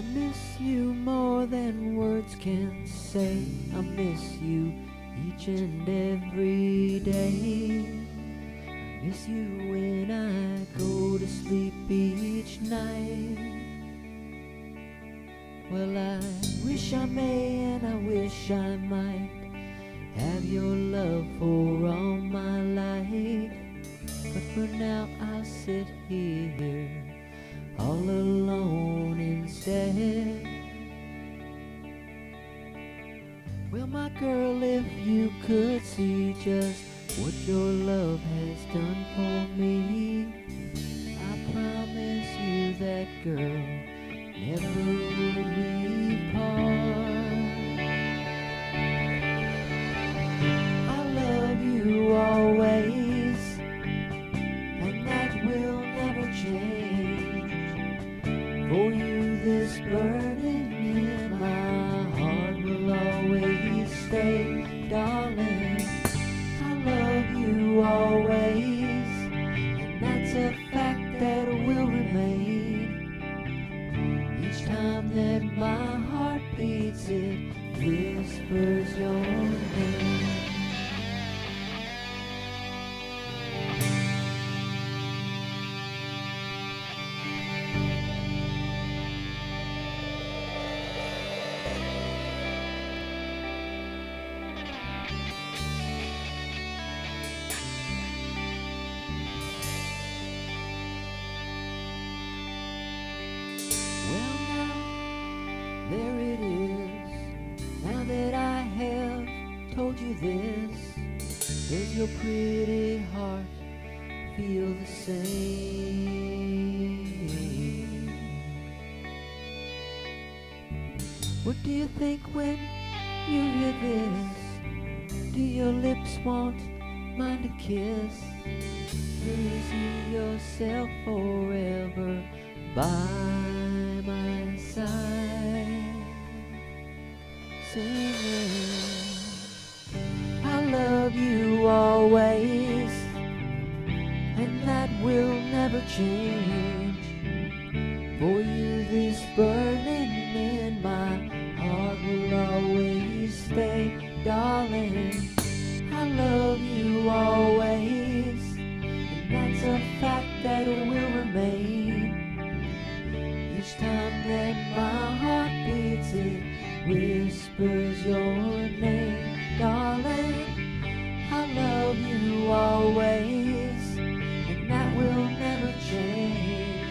miss you more than words can say. I miss you each and every day. I miss you when I go to sleep each night. Well, I wish I may and I wish I might have your love for all my life. But for now I'll sit here all alone instead. Well, my girl, if you could see just what your love has done for me, I promise you that, girl, never will we part. I love you always, and that will never change. For you this burden in my heart will always stay, darling. I love you always, and that's a fact that will remain. Each time that my heart beats, it whispers your name. Well, now, there it is. Now that I have told you this, does your pretty heart feel the same? What do you think when you hear this? Do your lips want mine to kiss? Or is you yourself forever by my side, singing, I love you always, and that will never change. For you this burning in my heart will always stay, darling. I love you always, and that's a fact that will remain. Each time that my heart beats, it whispers your name, darling. I love you always, and that will never change.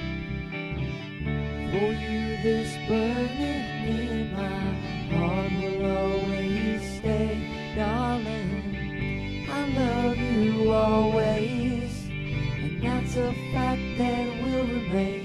For you this burning in my heart will always stay, darling. I love you always, and that's a fact that will remain.